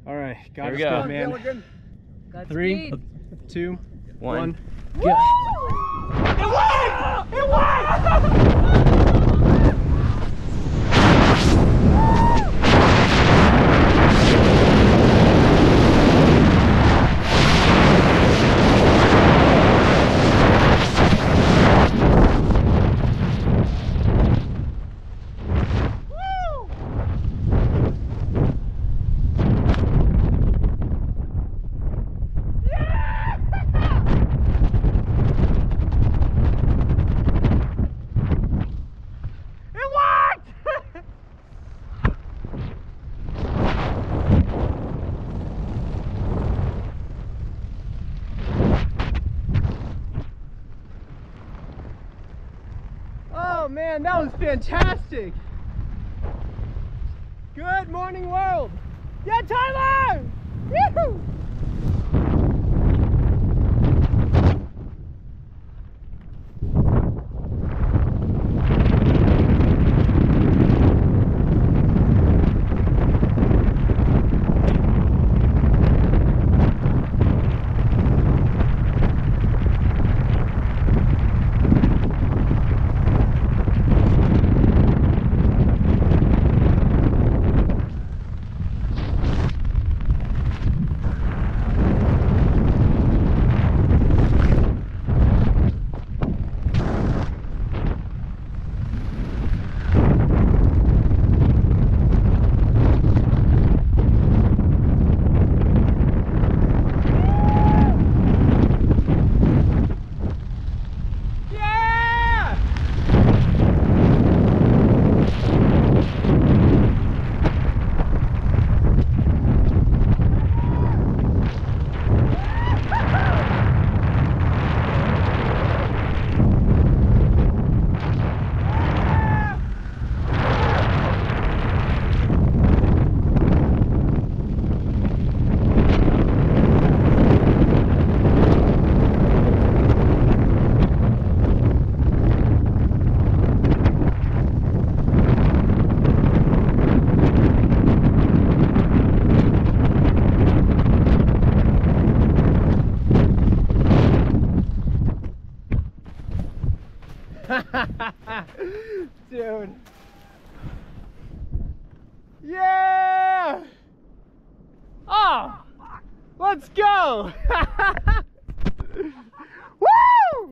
All right, got Here we it, go. man. Godspeed. 3, 2, 1, Woo! go. It worked! It worked! Oh man, that was fantastic! Good morning, world! Yeah, Tyler! Woo! Dude. Yeah! Oh! Let's go! Woo!